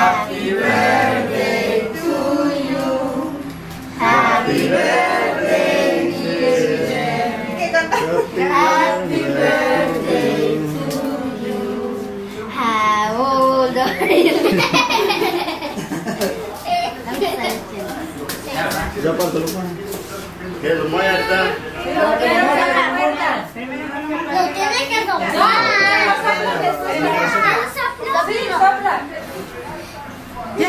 Happy birthday to you. Happy birthday, dear Jen. Happy birthday to you. How old are you? Ya parto lo pone. Que lo muerta. Lo tienes que soplar. Sopla. Ya,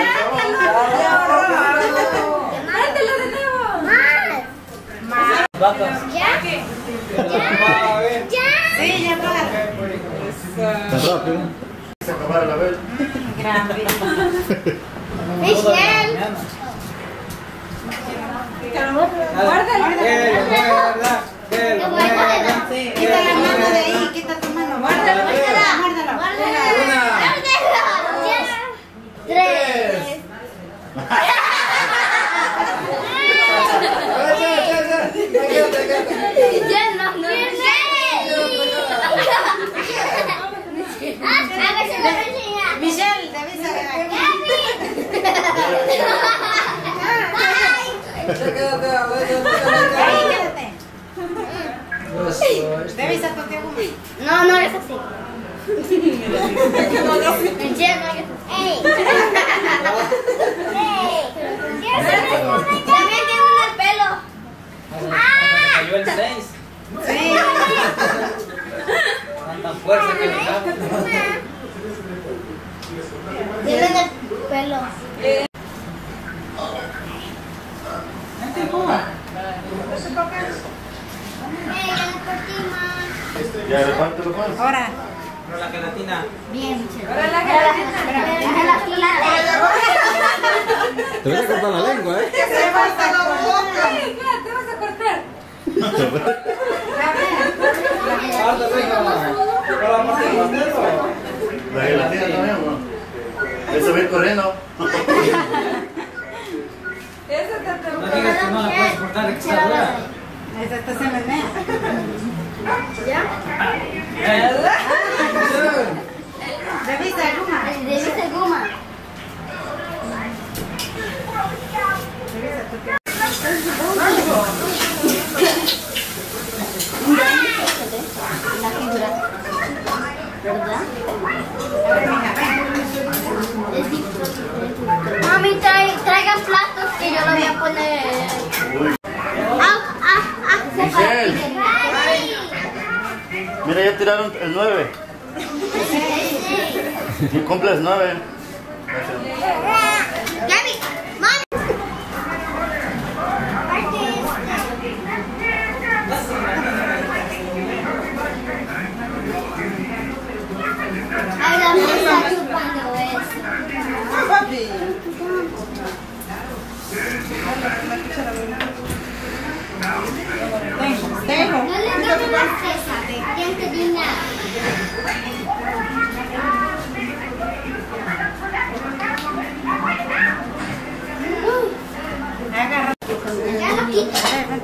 Mátelo de nuevo. Más. ¿Ya? ¿Ya? Sí, ya está. Está rápido. Se acabar la vez. Grande. Michelle. Guárdalo. Quita la mano de ahí, quita tu mano. Guárdalo. Guárdalo. Tres. Michelle, te avisa. Te avisa tu tío. No, no es así. Michelle, no es así. También tengo un pelo. Cayó el 6. Sí. Tanta fuerza que le da. Tienen el pelo. Ya repártelo más. Ahora. Pero la gelatina. Bien, Michelle. Ahora la gelatina. Te voy a cortar la lengua, ¿eh? Te vas a cortar. La gelatina también, ¿no? Eso va a ir corriendo. No digas que no la puedes cortar, que está dura. Esa está se menea. ¿Ya? Revisa goma. Revisa goma. La figura. ¿Verdad? Mami, traigan platos que yo lo voy a poner. Michelle. Mira, ya tiraron el 9. Y cumples 9. Gaby, mami. Ay, la mesa está chupando eso. Papi. No le toques la fresa, ¿quién te di nada? Agarra. Ya lo quito.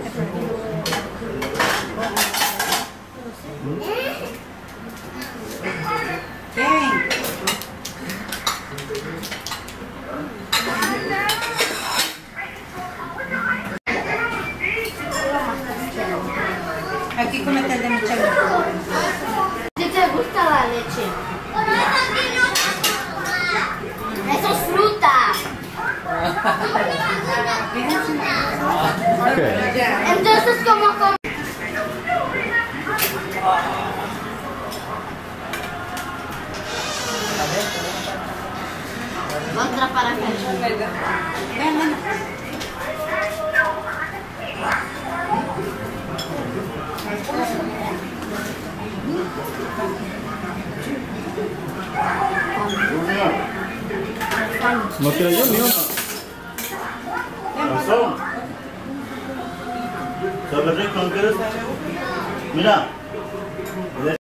Aquí comete el de Michelle. ¿Si te gusta la leche? Eso es fruta. Entonces, ¿cómo? Otra para acá. Ven. No quiero yo ni uno. Pasó. ¿Sabe rico? ¿No quieres? Mira.